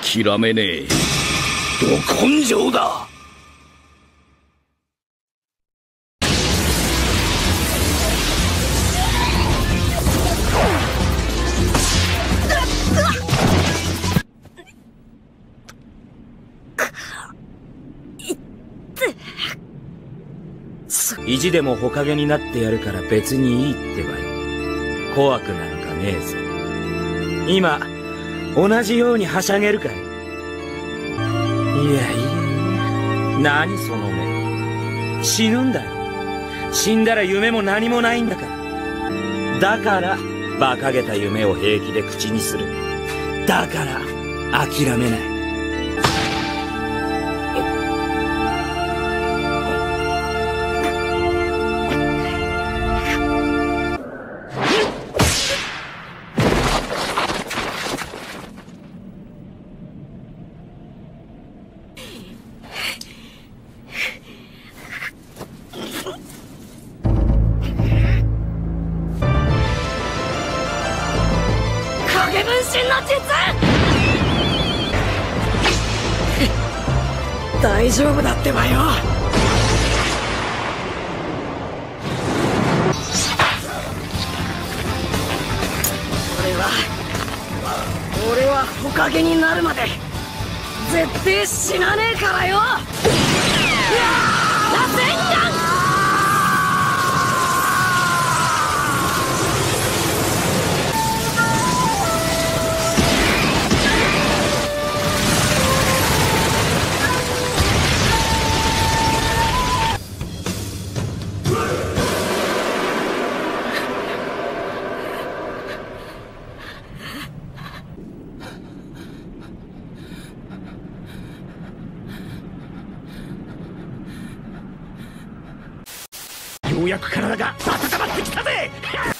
諦めねえ。ど根性だ。 意地でもほかげになってやるから別にいいってばよ。怖くなんかねえぞ。今同じようにはしゃげるかい。いやいやいや、何その目。死ぬんだよ。死んだら夢も何もないんだから。だから馬鹿げた夢を平気で口にする。だから諦めない。 大丈夫だってばよ。俺はほかげになるまで絶対死なねえからよ。螺旋岩。 ようやく体が温まってきたぜ。